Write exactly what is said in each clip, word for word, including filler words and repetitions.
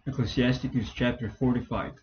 Ecclesiasticus chapter forty-five.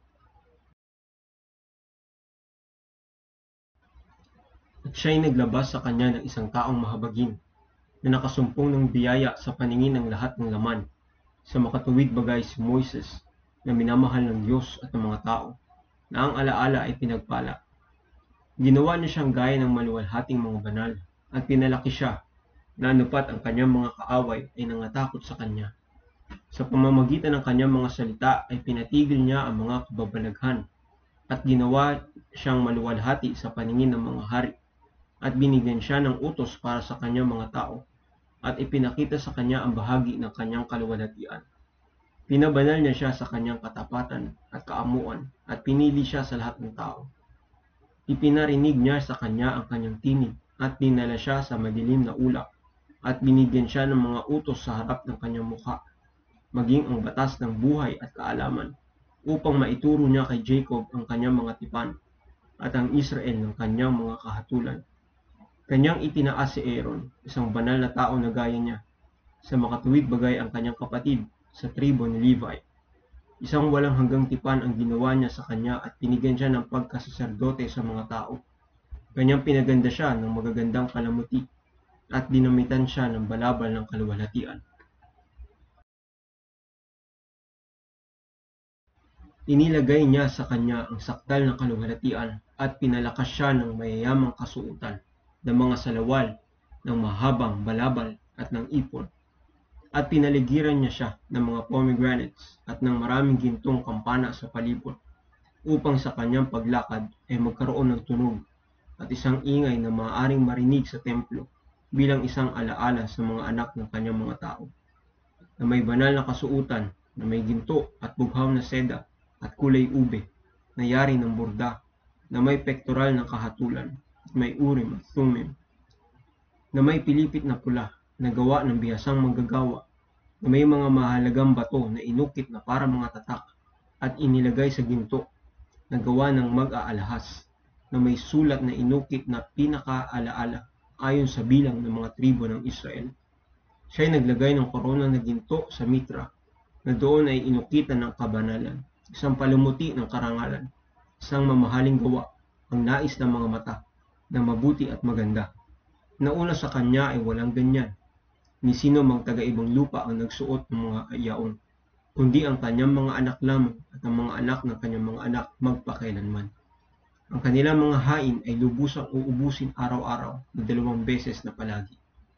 At siya'y naglabas sa kanya ng isang taong mahabagin, na nakasumpong ng biyaya sa paningin ng lahat ng laman. Sa makatuwid bagay si Moises, na minamahal ng Diyos at ng mga tao, na ang alaala ay pinagpala. Ginawa niya siyang gaya ng maluwalhating mga banal, at pinalaki siya, na anupat ang kanyang mga kaaway ay nangatakot sa kanya. Sa pamamagitan ng kanyang mga salita ay pinatigil niya ang mga kababalaghan, at ginawa siyang maluwalhati sa paningin ng mga hari, at binigyan siya ng utos para sa kanyang mga tao, at ipinakita sa kanya ang bahagi ng kanyang kaluwalhatian. Pinabanal niya siya sa kanyang katapatan at kaamuan, at pinili siya sa lahat ng tao. Ipinarinig niya sa kanya ang kanyang tinig, at dinala siya sa madilim na ulap, at binigyan siya ng mga utos sa harap ng kanyang mukha, maging ang batas ng buhay at kaalaman, upang maituro niya kay Jacob ang kanyang mga tipan, at ang Israel ng kanyang mga kahatulan. Kanyang itinaas si Aaron, isang banal na tao na gaya niya, sa makatuwid bagay ang kanyang kapatid sa tribo ni Levi. Isang walang hanggang tipan ang ginawa niya sa kanya at binigyan siya ng pagkasaserdote sa mga tao. Kanyang pinaganda siya ng magagandang kalamuti at dinamitan siya ng balabal ng kaluwalhatian. Inilagay niya sa kanya ang sakdal ng kaluwalhatian at pinalakas siya ng mayayamang kasuotan, ng mga salawal, ng mahabang balabal at ng ipon. At pinaligiran niya siya ng mga pomegranates at ng maraming gintong kampana sa palibot, upang sa kanyang paglakad ay magkaroon ng tunog at isang ingay na maaaring marinig sa templo bilang isang alaala sa mga anak ng kanyang mga tao, na may banal na kasuotan na may ginto at bughaw na seda at kulay ube, na yari ng burda, na may pektoral na kahatulan at may urim at tumim, na may pilipit na pula na gawa ng bihasang manggagawa, na may mga mahalagang bato na inukit na para mga tatak at inilagay sa ginto, na gawa ng mag-aalahas, na may sulat na inukit na pinaka-alaala ayon sa bilang ng mga tribo ng Israel. Siya'y naglagay ng korona na ginto sa mitra, na doon ay inukitan ng kabanalan, isang palumuti ng karangalan, isang mamahaling gawa, ang nais ng mga mata, na mabuti at maganda. Nauna sa kanya ay walang ganyan, ni sino mang taga-ibang lupa ang nagsuot ng mga yaon, kundi ang kanyang mga anak lamang at ang mga anak ng kanyang mga anak magpakailanman. Ang kanilang mga hain ay lubusang uubusin araw-araw na dalawang beses na palagi.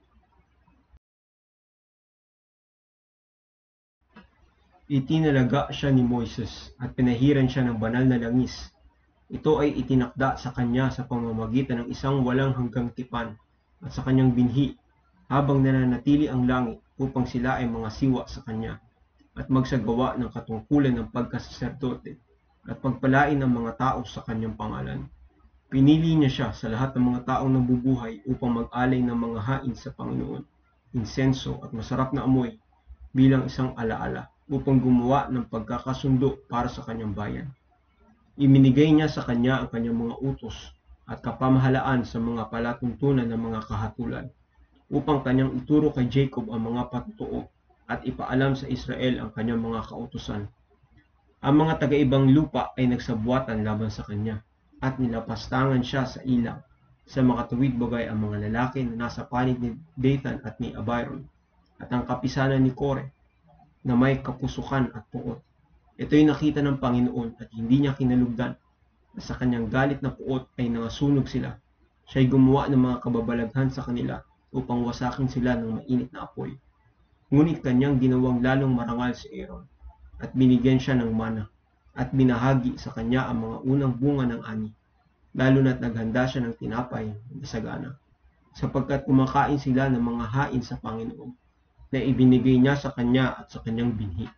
Itinalaga siya ni Moises at pinahiran siya ng banal na langis. Ito ay itinakda sa kanya sa pamamagitan ng isang walang hanggang tipan at sa kanyang binhi, habang nananatili ang langit upang sila ay mga siwa sa kanya, at magsagawa ng katungkulan ng pagkasaserdote at pagpalain ng mga tao sa kanyang pangalan. Pinili niya siya sa lahat ng mga taong nabubuhay upang mag-alay ng mga hain sa Panginoon, insenso at masarap na amoy bilang isang alaala, upang gumawa ng pagkakasundo para sa kanyang bayan. Iminigay niya sa kanya ang kanyang mga utos at kapamahalaan sa mga palatuntunan ng mga kahatulan, upang kanyang ituro kay Jacob ang mga patutuo at ipaalam sa Israel ang kanyang mga kautusan. Ang mga taga-ibang lupa ay nagsabuatan laban sa kanya, at nilapastangan siya sa ilang. Sa makatuwid bagay ang mga lalaki na nasa panig ni Dathan at ni Abiron, at ang kapisanan ni Kore, na may kapusukan at puot. Ito'y nakita ng Panginoon at hindi niya kinalugdan, na sa kanyang galit na puot ay nangasunog sila. Siya'y gumawa ng mga kababalaghan sa kanila upang wasakin sila ng mainit na apoy. Ngunit kanyang ginawang lalong marangal si Aaron, at binigyan siya ng mana, at binahagi sa kanya ang mga unang bunga ng ani, lalo na't naghanda siya ng tinapay na sagana, sapagkat kumakain sila ng mga hain sa Panginoon, na ibinigay niya sa kanya at sa kanyang binhi.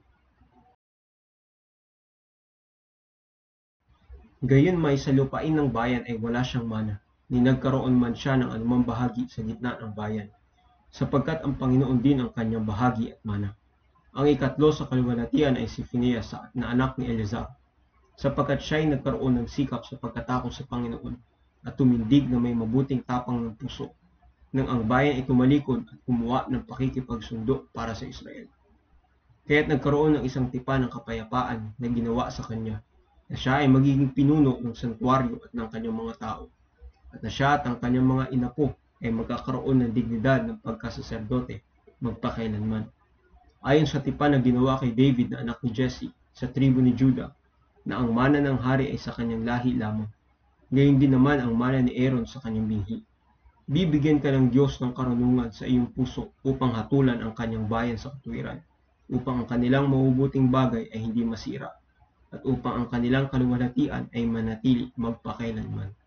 Gayon may sa lupain ng bayan ay wala siyang mana, ni nagkaroon man siya ng anumang bahagi sa gitna ng bayan, sapagkat ang Panginoon din ang kanyang bahagi at mana. Ang ikatlo sa kaluwalhatian ay si Phinehas na anak ni Eleazar, sapagkat siya'y nagkaroon ng sikap sa pagkatakot sa Panginoon, at tumindig na may mabuting tapang ng puso, nang ang bayan ay tumalikod at gumawa ng pakikipagsundo para sa Israel. Kaya't nagkaroon ng isang tipan ng kapayapaan na ginawa sa kanya, na siya ay magiging pinuno ng santuario at ng kanyang mga tao, at na siya at ang kanyang mga inapo ay magkakaroon ng dignidad ng pagkasaserdote magpakailanman. Ayon sa tipan na ginawa kay David na anak ni Jesse sa tribo ni Judah, na ang mana ng hari ay sa kanyang lahi lamang. Gayon din naman ang mana ni Aaron sa kanyang binhi. Bibigyan ka ng Diyos ng karunungan sa iyong puso upang hatulan ang kanyang bayan sa katuwiran, upang ang kanilang mabubuting bagay ay hindi masira, at upang ang kanilang kaluwalhatian ay manatili magpakailanman.